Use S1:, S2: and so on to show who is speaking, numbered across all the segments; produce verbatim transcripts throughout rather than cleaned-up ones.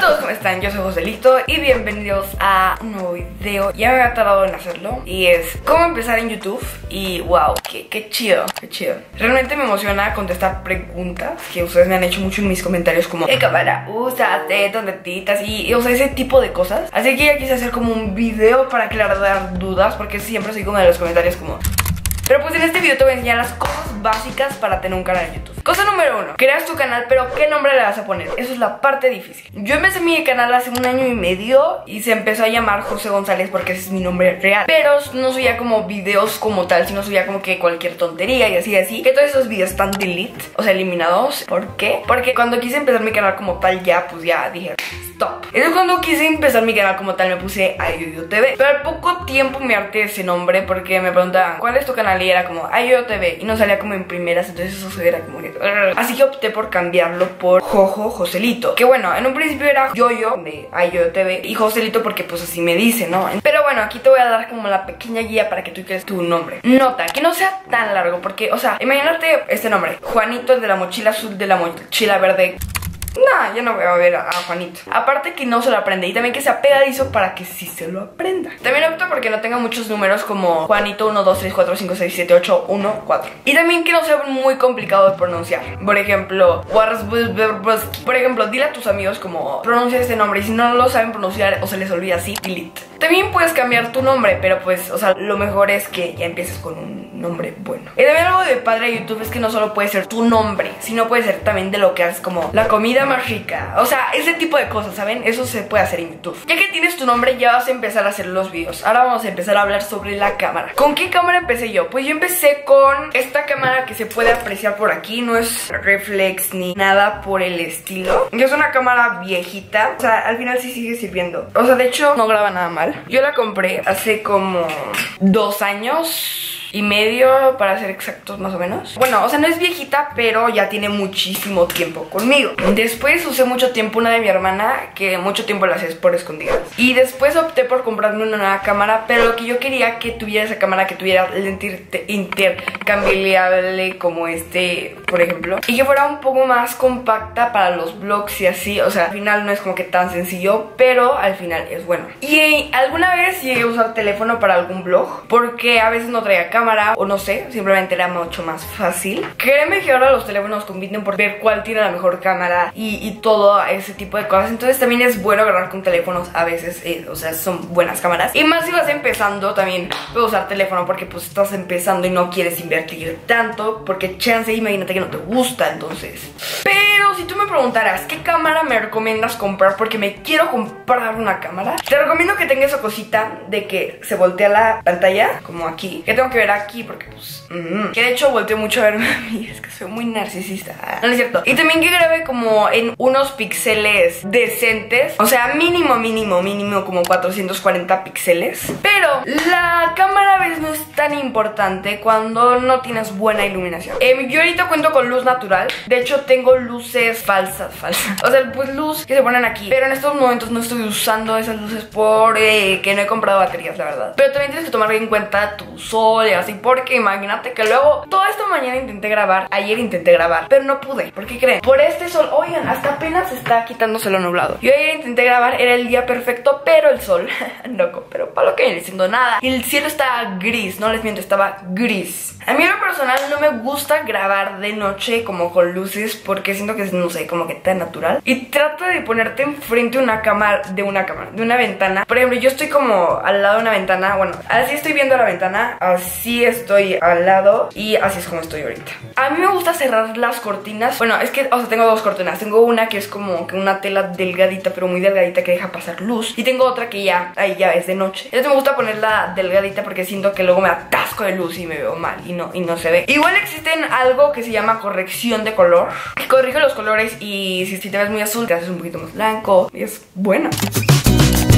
S1: todos, ¿cómo están? Yo soy Joselito y bienvenidos a un nuevo video. Ya me había tardado en hacerlo y es cómo empezar en YouTube. Y wow, qué, qué chido, qué chido. Realmente me emociona contestar preguntas que ustedes me han hecho mucho en mis comentarios, como ¿qué cámara usas? ¿Dónde editas? Y, y o sea, ese tipo de cosas. Así que ya quise hacer como un video para aclarar dudas, porque siempre soy como de los comentarios como... Pero pues en este video te voy a enseñar las cosas básicas para tener un canal en YouTube. Cosa número uno, creas tu canal, pero ¿qué nombre le vas a poner? Eso es la parte difícil. Yo empecé mi canal hace un año y medio y se empezó a llamar José González porque ese es mi nombre real. Pero no subía como videos como tal, sino subía como que cualquier tontería y así así. Que todos esos videos están delete, o sea, eliminados. ¿Por qué? Porque cuando quise empezar mi canal como tal, ya pues ya dije... Stop. Entonces cuando quise empezar mi canal como tal me puse Ayoyo T V. Pero al poco tiempo me harté ese nombre porque me preguntaban ¿cuál es tu canal? Y era como Ayoyo T V y no salía como en primeras, entonces eso era como... Así que opté por cambiarlo por Jojo Joselito. Que bueno, en un principio era Yoyo de Ayoyo T V y Joselito porque pues así me dice, ¿no? Pero bueno, aquí te voy a dar como la pequeña guía para que tú crees tu nombre. Nota, que no sea tan largo porque, o sea, imagínate este nombre: Juanito, el de la mochila azul, de la mochila verde. No, yo no voy a ver a, a Juanito. Aparte que no se lo aprende y también que sea pegadizo para que sí se lo aprenda. También opto porque no tenga muchos números como Juanito uno, dos, tres, cuatro, cinco, seis, siete, ocho, uno, cuatro. Y también que no sea muy complicado de pronunciar. Por ejemplo, por ejemplo, dile a tus amigos como pronuncia este nombre y si no lo saben pronunciar o se les olvida así, delete. También puedes cambiar tu nombre, pero pues, o sea, lo mejor es que ya empieces con un nombre bueno. Y también algo de padre de YouTube es que no solo puede ser tu nombre, sino puede ser también de lo que haces, como la comida más rica. O sea, ese tipo de cosas, ¿saben? Eso se puede hacer en YouTube. Ya que tienes tu nombre, ya vas a empezar a hacer los videos. Ahora vamos a empezar a hablar sobre la cámara. ¿Con qué cámara empecé yo? Pues yo empecé con esta cámara que se puede apreciar por aquí. No es reflex ni nada por el estilo. Es una cámara viejita. O sea, al final sí sigue sirviendo. O sea, de hecho, no graba nada mal. Yo la compré hace como dos años y medio, para ser exactos, más o menos. Bueno, o sea, no es viejita, pero ya tiene muchísimo tiempo conmigo. Después usé mucho tiempo una de mi hermana, que mucho tiempo la hacía por escondidas. Y después opté por comprarme una nueva cámara, pero lo que yo quería que tuviera esa cámara, que tuviera lente intercambiable como este, por ejemplo, y que fuera un poco más compacta para los vlogs y así. O sea, al final no es como que tan sencillo, pero al final es bueno. Y alguna vez llegué a usar teléfono para algún vlog, porque a veces no traía cámara cámara, o no sé, simplemente era mucho más fácil. Créeme que ahora los teléfonos compiten por ver cuál tiene la mejor cámara y, y todo ese tipo de cosas. Entonces también es bueno grabar con teléfonos a veces, eh, o sea, son buenas cámaras. Y más si vas empezando, también puedes usar teléfono porque pues estás empezando y no quieres invertir tanto, porque chance, imagínate que no te gusta, entonces. Pero si tú me preguntaras ¿qué cámara me recomiendas comprar? Porque me quiero comprar una cámara, te recomiendo que tengas esa cosita de que se voltea la pantalla, como aquí, que tengo que ver aquí porque pues mm, que de hecho volteo mucho a verme a mí, es que soy muy narcisista. No, no es cierto. Y también que grabe como en unos píxeles decentes, o sea, mínimo, mínimo, mínimo como cuatrocientos cuarenta píxeles. Pero la cámara a veces no es tan importante cuando no tienes buena iluminación. eh, Yo ahorita cuento con luz natural. De hecho tengo luces falsas, falsas o sea, pues luz que se ponen aquí, pero en estos momentos no estoy usando esas luces porque eh, que no he comprado baterías, la verdad. Pero también tienes que tomar en cuenta tu sol y así, porque imagínate que luego toda esta mañana intenté grabar, ayer intenté grabar, pero no pude. ¿Por qué creen? Por este sol. Oigan, hasta apenas está quitándose lo nublado. Yo ayer intenté grabar, era el día perfecto, pero el sol loco, pero para lo que viene siendo nada. Y el cielo estaba gris, no les miento, estaba gris. A mí en lo personal no me gusta grabar de noche como con luces, porque siento que es, no sé, como que tan natural. Y trata de ponerte enfrente de una cámara, de una cámara, de una ventana. Por ejemplo, yo estoy como al lado de una ventana. Bueno, así estoy viendo la ventana, así estoy al lado y así es como estoy ahorita. A mí me gusta cerrar las cortinas. Bueno, es que, o sea, tengo dos cortinas. Tengo una que es como que una tela delgadita, pero muy delgadita, que deja pasar luz. Y tengo otra que ya, ahí ya es de noche. Entonces me gusta ponerla delgadita porque siento que luego me atasco de luz y me veo mal y no, y no se ve. Igual existen algo que se llama corrección de color, que corrige los colores y si, si te ves muy azul te haces un poquito más blanco y es buena.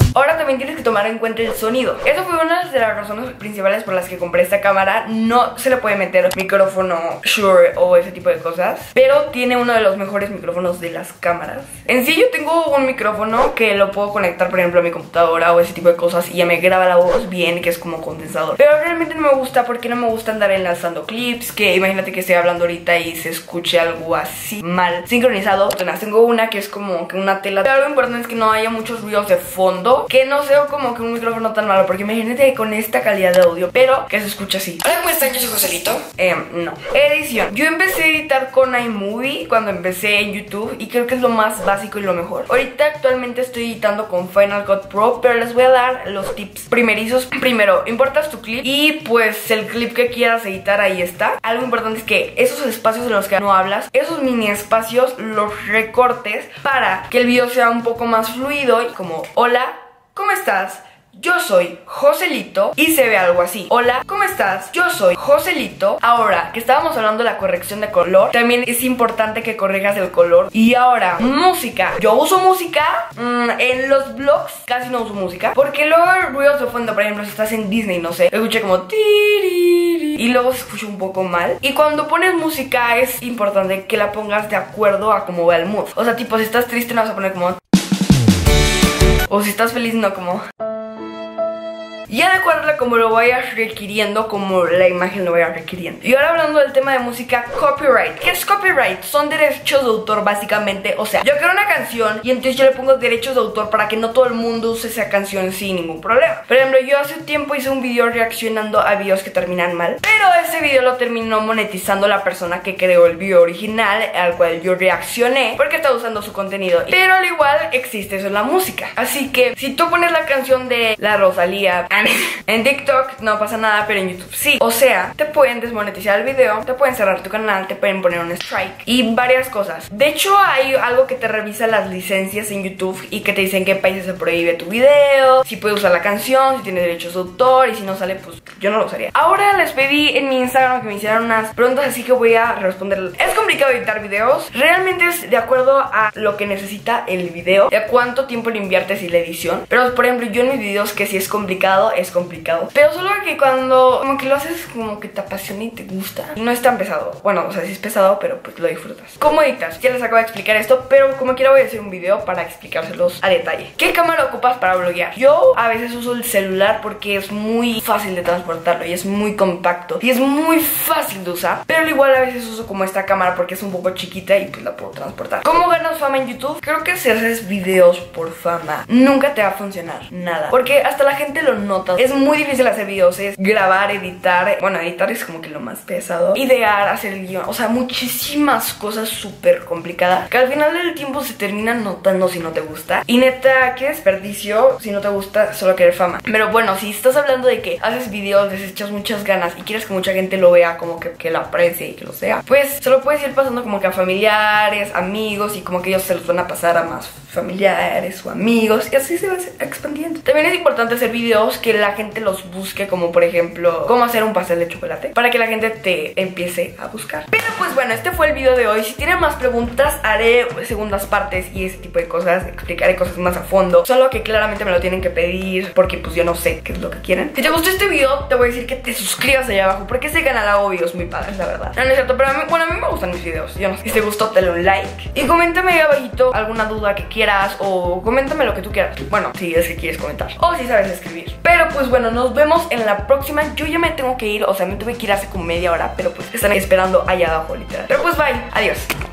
S1: Ahora también tienes que tomar en cuenta el sonido. Eso fue una de las razones principales por las que compré esta cámara. No se le puede meter micrófono Shure o ese tipo de cosas, pero tiene uno de los mejores micrófonos de las cámaras. En sí yo tengo un micrófono que lo puedo conectar, por ejemplo, a mi computadora o ese tipo de cosas, y ya me graba la voz bien, que es como condensador. Pero realmente no me gusta porque no me gusta andar enlazando clips, que imagínate que estoy hablando ahorita y se escuche algo así mal sincronizado. Entonces tengo una que es como que una tela, pero algo importante es que no haya muchos ruidos de fondo, que no sea como que un micrófono tan malo, porque imagínate con esta calidad de audio, pero que se escucha así. Hola, ¿cómo están? Yo soy Joselito. Eh, no. Edición. Yo empecé a editar con iMovie cuando empecé en YouTube y creo que es lo más básico y lo mejor. Ahorita actualmente estoy editando con Final Cut Pro, pero les voy a dar los tips primerizos. Primero, importas tu clip y pues el clip que quieras editar ahí está. Algo importante es que esos espacios en los que no hablas, esos mini espacios los recortes para que el video sea un poco más fluido, y como hola, ¿cómo estás? Yo soy Joselito, y se ve algo así. Hola, ¿cómo estás? Yo soy Joselito. Ahora, que estábamos hablando de la corrección de color, también es importante que corrijas el color. Y ahora, música. Yo uso música mmm, en los vlogs casi no uso música, porque luego ruidos de fondo, por ejemplo, si estás en Disney, no sé, escuché como tiriri, y luego se escucha un poco mal. Y cuando pones música es importante que la pongas de acuerdo a cómo va el mood. O sea, tipo, si estás triste no vas a poner como, o si estás feliz no como. Y adecuarla como lo vayas requiriendo, como la imagen lo vaya requiriendo. Y ahora hablando del tema de música, copyright. ¿Qué es copyright? Son derechos de autor básicamente. O sea, yo creo una canción y entonces yo le pongo derechos de autor para que no todo el mundo use esa canción sin ningún problema. Por ejemplo, yo hace un tiempo hice un video reaccionando a videos que terminan mal, pero ese video lo terminó monetizando la persona que creó el video original al cual yo reaccioné, porque estaba usando su contenido. Pero al igual existe eso en la música. Así que si tú pones la canción de la Rosalía en TikTok no pasa nada, pero en YouTube sí. O sea, te pueden desmonetizar el video, te pueden cerrar tu canal, te pueden poner un strike y varias cosas. De hecho, hay algo que te revisa las licencias en YouTube y que te dicen qué países se prohíbe tu video, si puedes usar la canción, si tiene derechos de autor, y si no sale, pues yo no lo usaría. Ahora les pedí en mi Instagram que me hicieran unas preguntas, así que voy a responder. ¿Es complicado editar videos? Realmente es de acuerdo a lo que necesita el video, de cuánto tiempo le inviertes y la edición. Pero por ejemplo, yo en mis videos, que si es complicado, es complicado, pero solo que cuando como que lo haces como que te apasiona y te gusta, no es tan pesado. Bueno, o sea, sí es pesado, pero pues lo disfrutas. ¿Cómo editas? Ya les acabo de explicar esto, pero como quiera voy a hacer un video para explicárselos a detalle. ¿Qué cámara ocupas para bloguear? Yo a veces uso el celular porque es muy fácil de transportarlo y es muy compacto y es muy fácil de usar, pero igual a veces uso como esta cámara porque es un poco chiquita y pues la puedo transportar. ¿Cómo ganas fama en YouTube? Creo que si haces videos por fama nunca te va a funcionar nada, porque hasta la gente lo nota. Es muy difícil hacer videos, es grabar, editar. Bueno, editar es como que lo más pesado. Idear, hacer el guión, o sea, muchísimas cosas súper complicadas que al final del tiempo se terminan notando si no te gusta. Y neta, qué desperdicio si no te gusta solo querer fama. Pero bueno, si estás hablando de que haces videos, les echas muchas ganas y quieres que mucha gente lo vea, como que, que lo aprecie y que lo sea, pues se lo puedes ir pasando como que a familiares, amigos, y como que ellos se los van a pasar a más familiares o amigos, y así se va expandiendo. También es importante hacer videos que la gente los busque, como por ejemplo cómo hacer un pastel de chocolate, para que la gente te empiece a buscar. Pero pues bueno, este fue el video de hoy. Si tienen más preguntas haré segundas partes y ese tipo de cosas, explicaré cosas más a fondo, solo que claramente me lo tienen que pedir porque pues yo no sé qué es lo que quieren. Si te gustó este video te voy a decir que te suscribas allá abajo, porque este canal hago videos muy padres, la verdad. No, no es cierto, pero a mí, bueno, a mí me gustan mis videos, yo no sé. Si te gustó dale un like y coméntame ahí abajito alguna duda que quieras, o coméntame lo que tú quieras. Bueno, si es que quieres comentar o si sabes escribir. Pero pues bueno, nos vemos en la próxima. Yo ya me tengo que ir, o sea, me tuve que ir hace como media hora, pero pues están esperando allá abajo, literal. Pero pues bye, adiós.